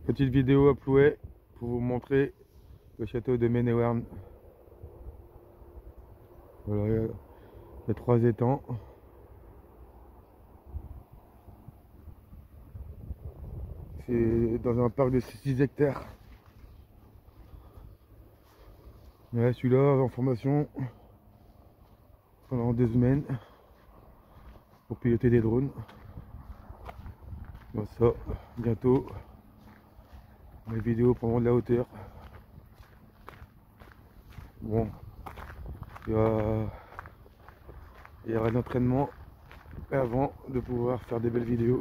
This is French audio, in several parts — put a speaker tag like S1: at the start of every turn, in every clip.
S1: Petite vidéo à Plouay pour vous montrer le château de Ménéouarn. Voilà, il y a 3 étangs. C'est dans un parc de 6 hectares. Voilà, celui-là en formation pendant 2 semaines pour piloter des drones. Bon, ça, bientôt, les vidéos prendront de la hauteur. Bon, il y aura de l'entraînement avant de pouvoir faire des belles vidéos.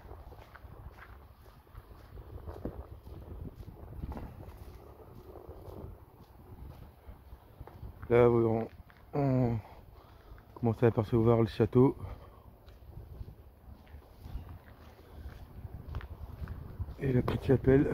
S1: Là, on commence à apercevoir le château. Et la petite chapelle.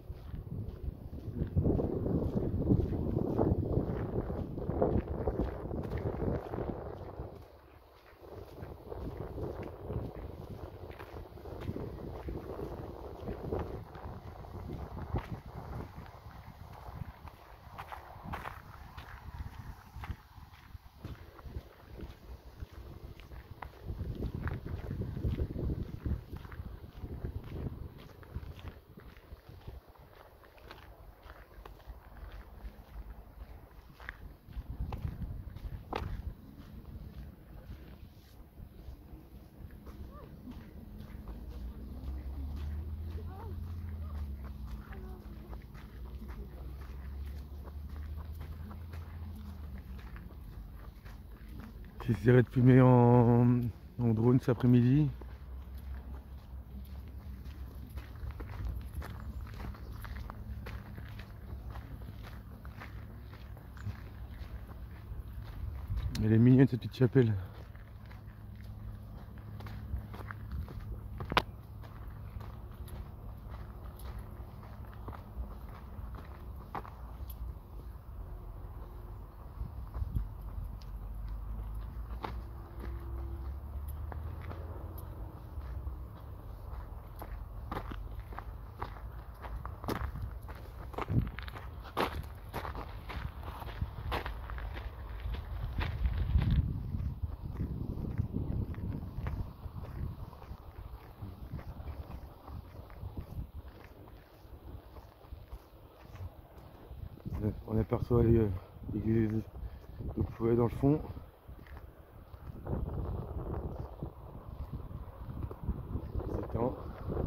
S1: J'essaierai de filmer en drone cet après-midi. Elle est mignonne cette petite chapelle. On aperçoit l'église de Plouay dans le fond. Les étangs.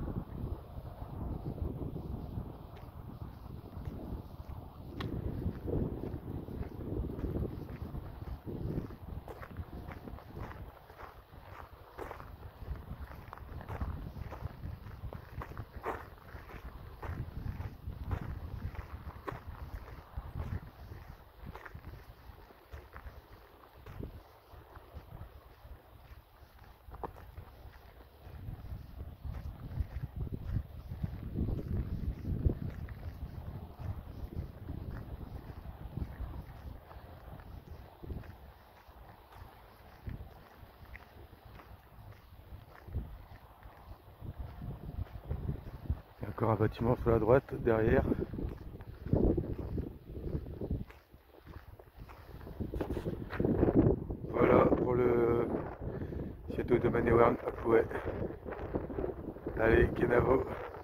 S1: Il y a encore un bâtiment sur la droite derrière. Voilà pour le château de Ménéouarn à Plouay. Allez, Kenavo.